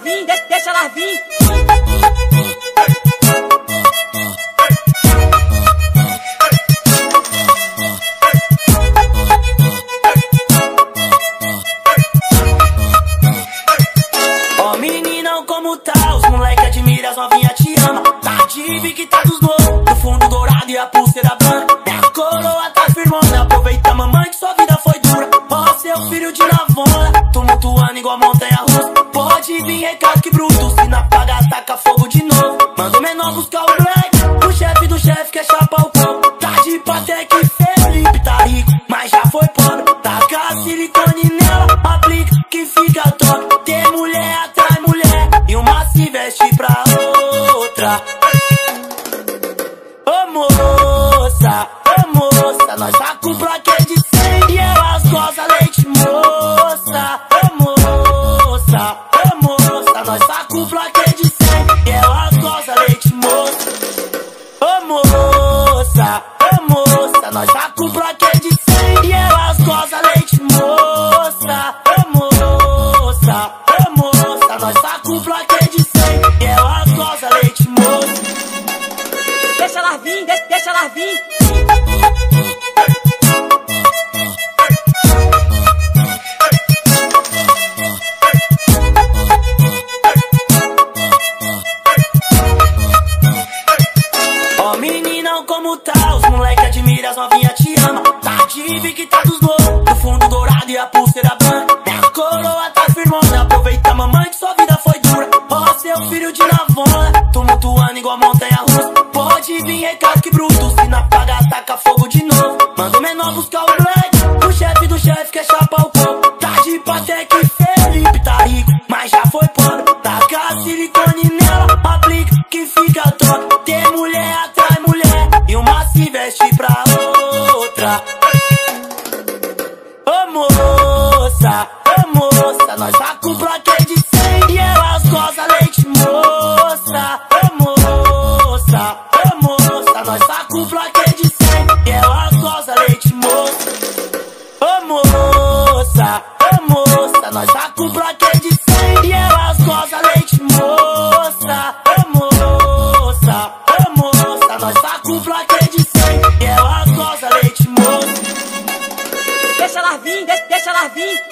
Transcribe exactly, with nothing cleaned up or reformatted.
vir, deixa, deixa ela vir. Ó meninão, como tá? Os moleque admira, as novinha te ama. Tá de que tá dos novos, no fundo dourado e a pulseira branca. Minha coroa tá firmona, aproveita mamãe que sua vida foi dura. Ó seu filho de lavona, tumultuando igual montanha russa. Pode vir recalque bruto, se não apagar taca fogo de novo. Manda o menor buscar o black, o chefe do chefe quer chapar o coco. Tá de Patek e Felipe, tá rico, mas já foi pobre. Taca silicone nela, aplica que fica top. Tem mulher atrai mulher, e uma se veste pra outra. Ô moça, ô moça, nós tá com plaquê de cem e elas gozam leite, moça. Ô moça, ô moça, nós tá com plaquê de cem e elas gozam leite, moça. Ô moça, ô moça, nós tá com plaquê de cem e elas gozam leite, moça. Ô moça, ô moça, nós tá com plaquê de cem e elas gozam leite, moça. Deixa ela vir, deixa, deixa ela vir. Ó meninão, como tá? Os moleque admira, as novinha te ama. Tá de que tá dos novos, no fundo dourado e a pulseira branca. Minha coroa tá firmona, aproveita mamãe que sua vida foi dura. Ó seu filho de lavona, tumultuando igual montanha russa. Pode vir recalque bruto, se não apagar taca fogo de novo. Manda o menor buscar o black, o chefe do chefe quer chapar o coco. Tá de Patek e Felipe, tá rico, mas já foi pobre. Taca silicone nela, aplica que fica top. Tem mulher atrai mulher, e uma se veste pra outra. Ô moça, ô moça, nós tá com plaquê de cem e elas gozam leite, moça. Ô moça, ô moça, nós tá com plaquê de cem e elas gozam leite, moça. Ô moça, ô moça, nós tá com plaquê de cem e elas gozam leite, moça. Ô moça, ô moça, nós tá com plaquê de cem e elas gozam leite, moça. Deixa ela vir, deixa, deixa ela vir.